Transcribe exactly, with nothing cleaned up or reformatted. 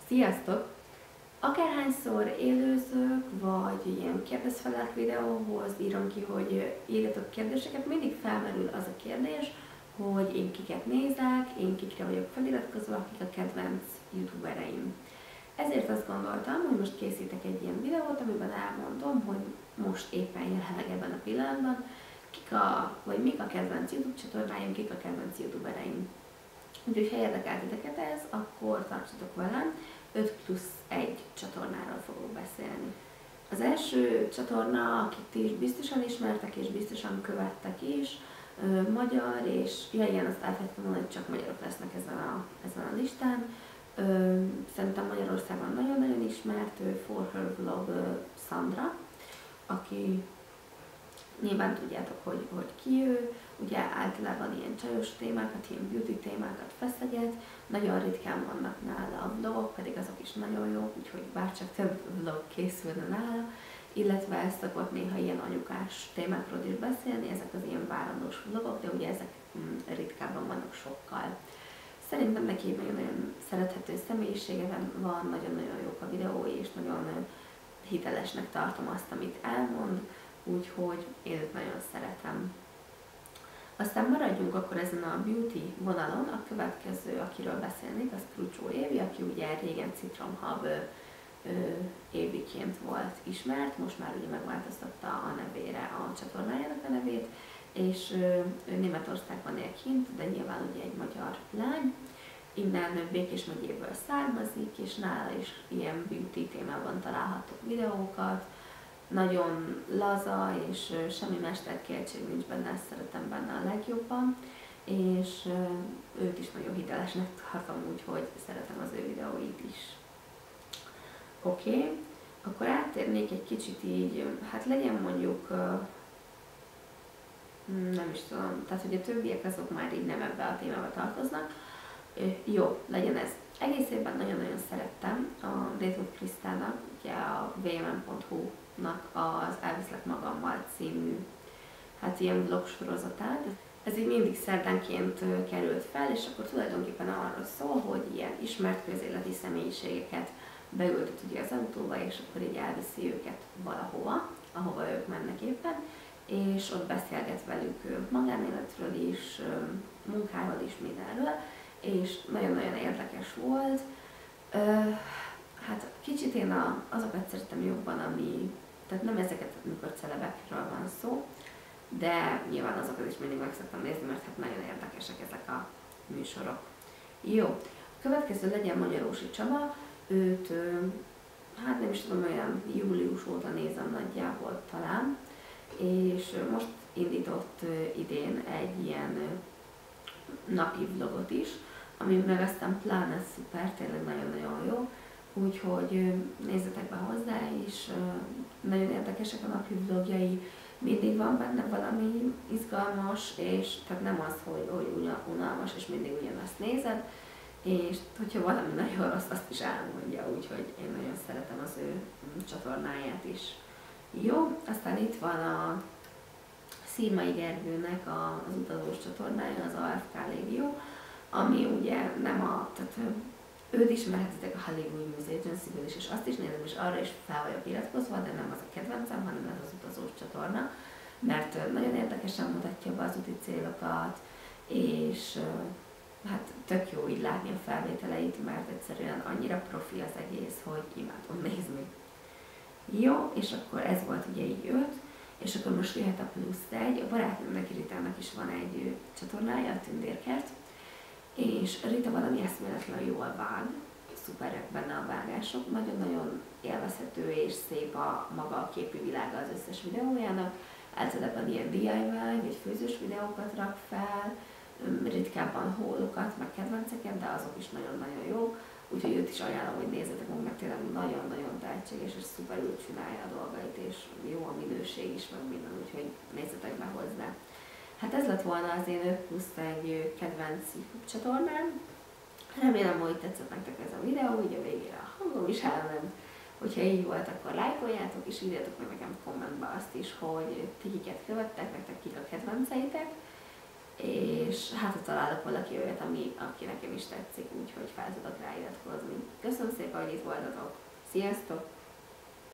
Sziasztok! Akárhányszor élőzök, vagy ilyen kérdezfelelek videóhoz írom ki, hogy írjatok kérdéseket, mindig felmerül az a kérdés, hogy én kiket nézek, én kikre vagyok feliratkozva, kik a kedvenc youtubereim. Ezért azt gondoltam, hogy most készítek egy ilyen videót, amiben elmondom, hogy most éppen jelenleg ebben a pillanatban kik a, vagy mik a kedvenc YouTube csatornáim, kik a kedvenc youtubereim. Úgyhogy ha érdekel titeket ez, akkor tartsatok velem, öt plusz egy csatornáról fogok beszélni. Az első csatorna, akit ti is biztosan ismertek és biztosan követtek is, magyar, és ja igen, azt elfelejtettem mondani, hogy csak magyarok lesznek ezen a, ezen a listán. Szerintem Magyarországon nagyon-nagyon ismert, For Her Vlog Sandra, aki nyilván tudjátok, hogy, hogy ki ő, ugye általában ilyen csajos témákat, ilyen beauty témákat feszeget, nagyon ritkán vannak nála a vlogok, pedig azok is nagyon jók, úgyhogy bárcsak több vlog készülne nála, illetve szokott néha ilyen anyukás témákról is beszélni, ezek az ilyen várandós vlogok, de ugye ezek mm, ritkábban vannak sokkal. Szerintem neki nagyon-nagyon szerethető személyisége van, nagyon-nagyon jók a videói, és nagyon hitelesnek tartom azt, amit elmond, úgyhogy én őt nagyon szeretem. Aztán maradjunk akkor ezen a beauty vonalon, a következő, akiről beszélnék, az Krucsó Évi, aki ugye régen Citrom Hub Éviként volt ismert, most már ugye megváltoztatta a nevére, a csatornájának a nevét, és ő Németországban él kint, de nyilván ugye egy magyar lány. Innen Békés megyéből származik, és nála is ilyen beauty témában találhatok videókat. Nagyon laza, és semmi mesterkéltség nincs benne, ezt szeretem benne a legjobban, és őt is nagyon hitelesnek tartom, úgyhogy szeretem az ő videóit is. Oké, okay. Akkor áttérnék egy kicsit így, hát legyen mondjuk, nem is tudom, tehát hogy a többiek azok már így nem ebbe a témába tartoznak. Jó, legyen ez. Egész évben nagyon-nagyon szerettem a Rétut Krisztának, ugye a vé em en pont hu-nak az Elviszlek magammal című, hát ilyen vlog sorozatát. Ez így mindig szerdánként került fel, és akkor tulajdonképpen arról szól, hogy ilyen ismert közéleti személyiségeket beültet ugye az autóba, és akkor így elviszi őket valahova, ahova ők mennek éppen, és ott beszélget velük magánéletről is, munkáról is, mindenről, és nagyon-nagyon érdekes volt. Hát kicsit én a, azokat szeretem jobban, ami, tehát nem ezeket, amikor celebekről van szó, de nyilván azokat is mindig meg szoktam nézni, mert hát nagyon érdekesek ezek a műsorok. Jó, a következő legyen Magyarósi Csaba, őt, hát nem is tudom, olyan július óta nézem nagyjából talán, és most indított idén egy ilyen napi vlogot is, ami neveztem Pláne Szuper, tényleg nagyon-nagyon jó, úgyhogy nézzetek be hozzá is, nagyon érdekesek a napi vlogjai, mindig van benne valami izgalmas, és tehát nem az, hogy, hogy unalmas, és mindig ugyanazt nézed, és hogyha valami nagyon rossz, azt is elmondja, úgyhogy én nagyon szeretem az ő csatornáját is. Jó, aztán itt van a Szirmai Gergőnek az utazós csatornája, az á ef ká Légió, ami ugye nem a, tehát őt ismerhetitek a Hollywood News Agency-ből is, és azt is nézem, és arra is fel vagyok iratkozva, de nem az a kedvencem, hanem ez az utazós csatorna, mert nagyon érdekesen mutatja be az úti célokat, és hát tök jó így látni a felvételeit, mert egyszerűen annyira profi az egész, hogy imádom nézni. Jó, és akkor ez volt ugye így öt, és akkor most jöhet a plusz egy, a barátnőmnek Ritának is van egy csatornája, a Tündérkert, és Rita valami eszméletlen jól vág, szuperek benne a vágások, nagyon-nagyon élvezhető és szép a maga a képi világa az összes videójának, általában ilyen dé i vaj vagy főzős videókat rak fel, ritkábban hólokat, meg kedvenceket, de azok is nagyon-nagyon jók, úgyhogy őt is ajánlom, hogy nézzetek meg, mert tényleg nagyon-nagyon tehetséges, és szuperül csinálja a dolgait, és jó a minőség is, meg minden, úgyhogy nézzetek be hozzá. Hát ez lett volna az én öt plusz egy kedvenc YouTube csatornám. Remélem, hogy tetszett nektek ez a videó, így a végére a hangom is elment. Hogyha így volt, akkor lájkoljátok, és írjátok meg nekem kommentbe azt is, hogy ti kiket követtek, nektek kik a kedvenceitek. és hát ha találok valaki olyat, ami, aki nekem is tetszik, úgyhogy fel tudok rá iratkozni. Köszönöm szépen, hogy itt voltatok. Sziasztok!